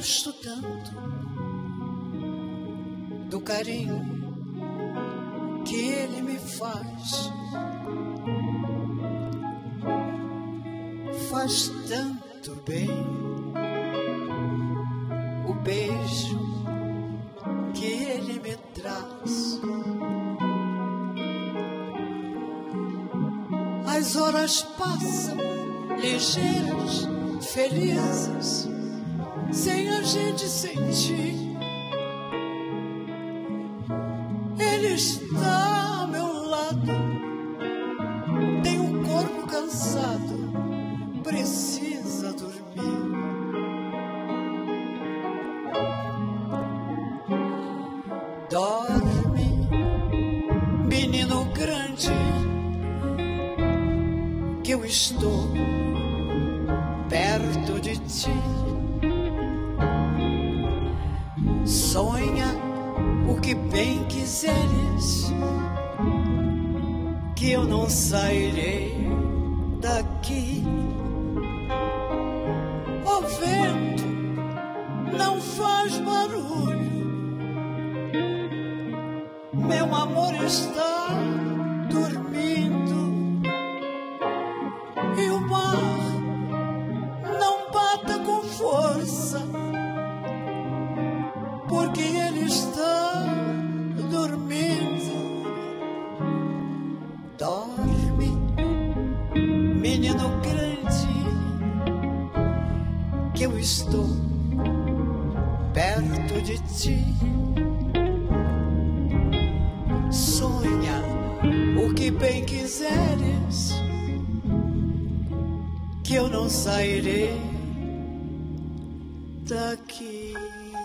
gosto tanto do carinho que ele me faz. Faz tanto bem o beijo que ele me traz. As horas passam ligeiras, felizes, sem a gente sentir. Ele está ao meu lado, tem um corpo cansado, precisa dormir. Dorme, menino grande, que eu estou perto de ti. Sonha o que bem quiseres, que eu não sairei daqui. O vento não faz barulho, meu amor está dormindo. E o mar não bata com força, porque ele está dormindo. Dorme, menino grande, que eu estou perto de ti. Sonha o que bem quiseres, que eu não sairei daqui.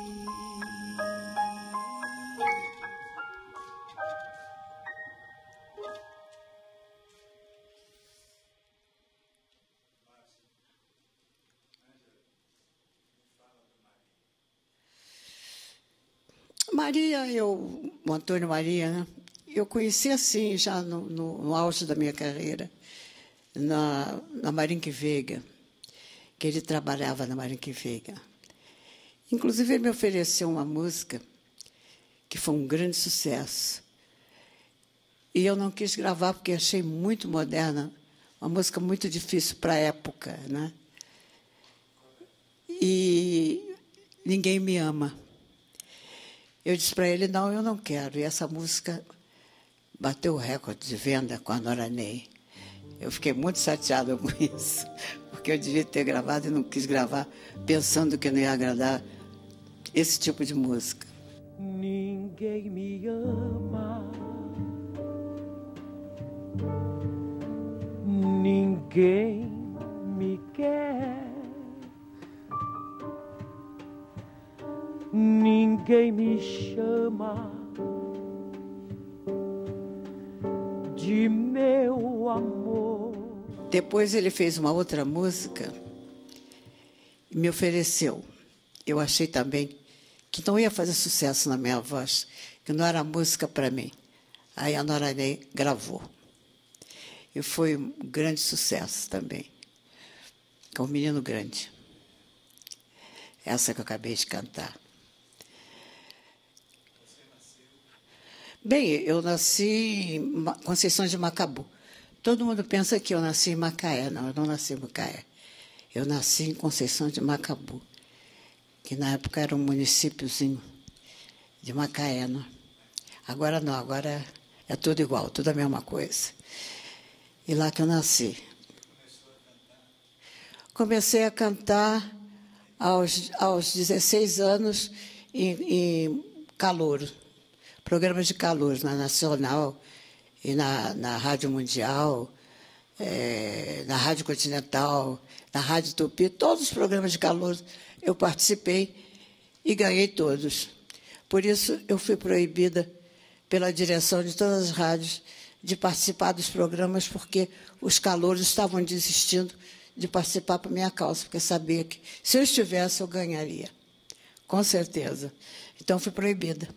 Maria, o Antônio Maria, né? Eu conheci assim, já no auge da minha carreira, na Marinque Veiga, que ele trabalhava na Marinque Veiga. Inclusive, ele me ofereceu uma música que foi um grande sucesso. E eu não quis gravar porque achei muito moderna, uma música muito difícil para a época, né? E Ninguém Me Ama. Eu disse para ele, não, eu não quero. E essa música bateu o recorde de venda com a Nora Ney. Eu fiquei muito chateada com isso, porque eu devia ter gravado e não quis gravar, pensando que não ia agradar esse tipo de música. Ninguém me ama, ninguém me quer, ninguém me chama de meu amor. Depois ele fez uma outra música e me ofereceu. Eu achei também que não ia fazer sucesso na minha voz, que não era música para mim. Aí a Nora Ney gravou. E foi um grande sucesso também. Com o Menino Grande. Essa que eu acabei de cantar. Bem, eu nasci em Conceição de Macabu. Todo mundo pensa que eu nasci em Macaé. Não, eu não nasci em Macaé. Eu nasci em Conceição de Macabu, que na época era um municípiozinho de Macaé. Não? Agora não, agora é tudo igual, tudo a mesma coisa. E lá que eu nasci. Comecei a cantar aos 16 anos em calouro. Programas de calor na Nacional e na Rádio Mundial, na Rádio Continental, na Rádio Tupi, todos os programas de calor eu participei e ganhei todos. Por isso, eu fui proibida pela direção de todas as rádios de participar dos programas, porque os calouros estavam desistindo de participar por minha causa, porque sabia que, se eu estivesse, eu ganharia. Com certeza. Então, fui proibida.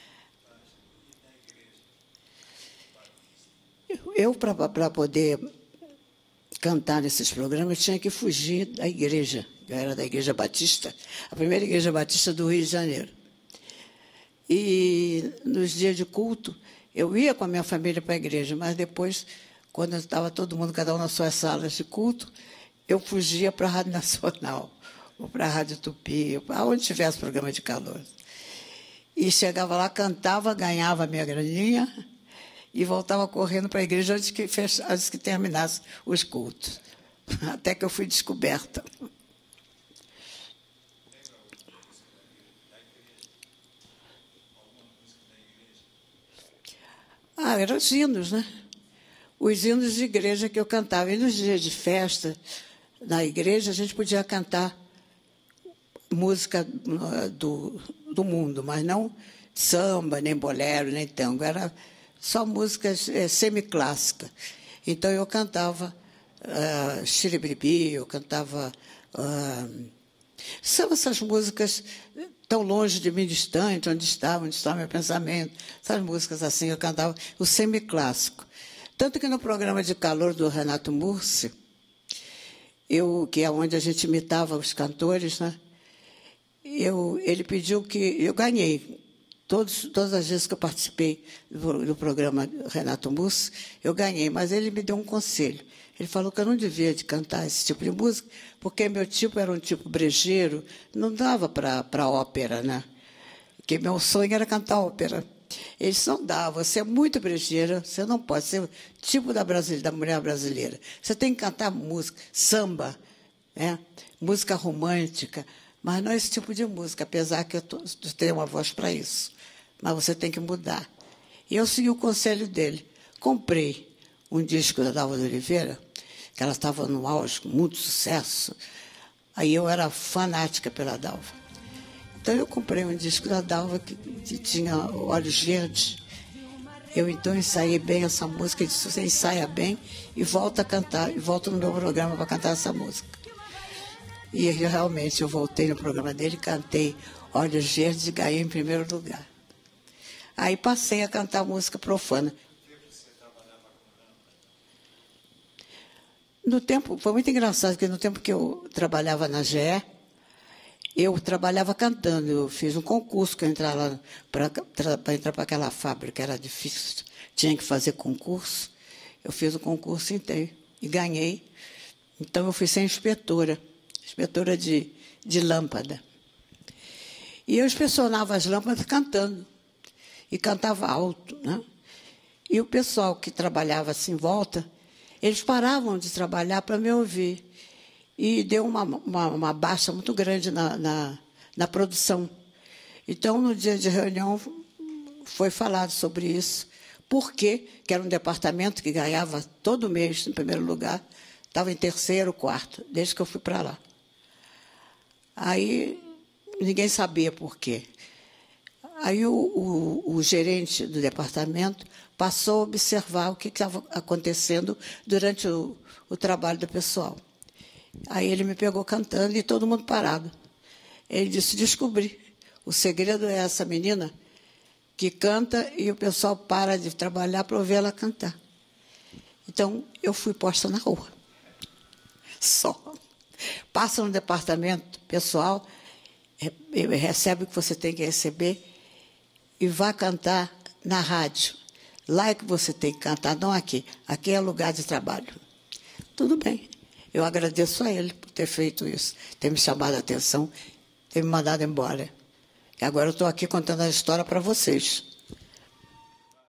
Eu, para poder cantar nesses programas, tinha que fugir da igreja. Eu era da Igreja Batista, a primeira Igreja Batista do Rio de Janeiro. E nos dias de culto, eu ia com a minha família para a igreja, mas depois, quando estava todo mundo, cada um nas suas salas de culto, eu fugia para a Rádio Nacional, ou para a Rádio Tupi, aonde tivesse programa de calor. E chegava lá, cantava, ganhava a minha graninha e voltava correndo para a igreja antes que terminasse os cultos. Até que eu fui descoberta. Eram os hinos, né? Os hinos de igreja que eu cantava. E nos dias de festa, na igreja, a gente podia cantar música do mundo, mas não samba, nem bolero, nem tango. Era só músicas semiclássicas. Então, eu cantava Xiribibi, eu cantava... são essas músicas tão longe de mim, distante, onde está meu pensamento. Essas músicas assim, eu cantava o semiclássico. Tanto que no programa de calor do Renato Mursi, que é onde a gente imitava os cantores, né? Ele pediu que... Eu ganhei. Todas as vezes que eu participei do programa Renato Mursi, eu ganhei, mas ele me deu um conselho. Ele falou que eu não devia de cantar esse tipo de música, porque meu tipo era um tipo brejeiro, não dava para ópera, né? Porque meu sonho era cantar ópera. Ele disse, não dá, você é muito brejeira, você não pode ser o tipo da mulher brasileira. Você tem que cantar música, samba, né? Música romântica, mas não esse tipo de música, apesar que eu tenho uma voz para isso. Mas você tem que mudar. E eu segui o conselho dele. Comprei um disco da Dalva de Oliveira, que ela estava no auge, com muito sucesso. Aí eu era fanática pela Dalva. Então eu comprei um disco da Dalva que tinha Olhos Verdes. Eu então ensaiei bem essa música. Ele disse, você ensaia bem e volta a cantar, e volta no meu programa para cantar essa música. E realmente eu voltei no programa dele, cantei Olhos Verdes e ganhei em primeiro lugar. Aí passei a cantar música profana. No tempo, foi muito engraçado, porque no tempo que eu trabalhava na GE, eu trabalhava cantando. Eu fiz um concurso para entrar lá, para entrar para aquela fábrica, era difícil, tinha que fazer concurso. Eu fiz o concurso inteiro e ganhei. Então, eu fui ser inspetora de lâmpada. E eu inspecionava as lâmpadas cantando, e cantava alto, né? E o pessoal que trabalhava assim em volta, eles paravam de trabalhar para me ouvir. E deu uma baixa muito grande na produção. Então, no dia de reunião, foi falado sobre isso. Por quê? Que era um departamento que ganhava todo mês, em primeiro lugar, estava em terceiro, quarto, desde que eu fui para lá. Aí, ninguém sabia por quê. Aí o gerente do departamento passou a observar o que estava acontecendo durante o trabalho do pessoal. Aí ele me pegou cantando e todo mundo parado. Ele disse, descobri, o segredo é essa menina que canta e o pessoal para de trabalhar para ouvir ela cantar. Então, eu fui posta na rua. Só. Passa no departamento pessoal, recebe o que você tem que receber e vá cantar na rádio. Lá é que você tem que cantar, não aqui. Aqui é lugar de trabalho. Tudo bem. Eu agradeço a ele por ter feito isso, ter me chamado a atenção, ter me mandado embora. E agora eu estou aqui contando a história para vocês.